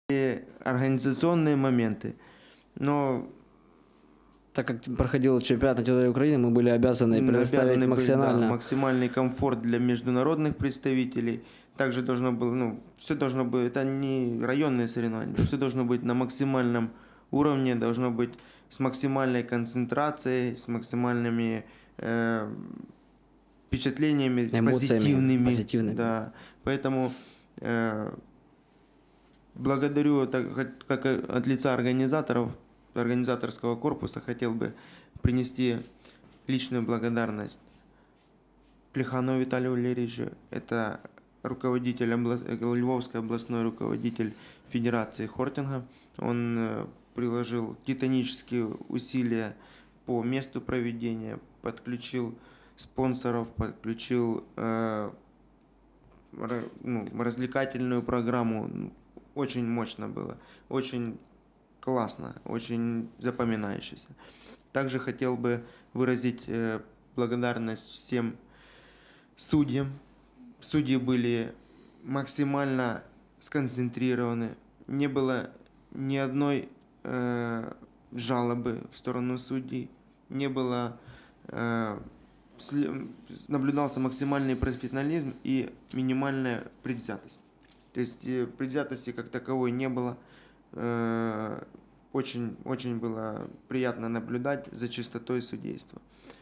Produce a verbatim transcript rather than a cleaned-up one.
организационные моменты. Но так как проходил чемпионат на территории Украины, мы были обязаны предоставить обязаны максимально... быть, да, максимальный комфорт для международных представителей. Также должно было, ну, все должно быть, это не районные соревнования, все должно быть на максимальном уровне, должно быть с максимальной концентрацией, с максимальными э, впечатлениями, эмоциями, позитивными. позитивными. Да. Поэтому э, благодарю, так, как от лица организаторов, организаторского корпуса, хотел бы принести личную благодарность Плеханову Виталию Валерьевичу. Это руководитель, област... Львовский областной руководитель Федерации хортинга. Он приложил титанические усилия по месту проведения, подключил спонсоров, подключил э, ну, развлекательную программу. Очень мощно было, очень классно, очень запоминающееся. Также хотел бы выразить э, благодарность всем судьям. Судьи были максимально сконцентрированы. Не было ни одной э, жалобы в сторону судей. Не было... Э, наблюдался максимальный профессионализм и минимальная предвзятость. То есть э, предвзятости как таковой не было. Э, очень, очень было приятно наблюдать за чистотой судейства.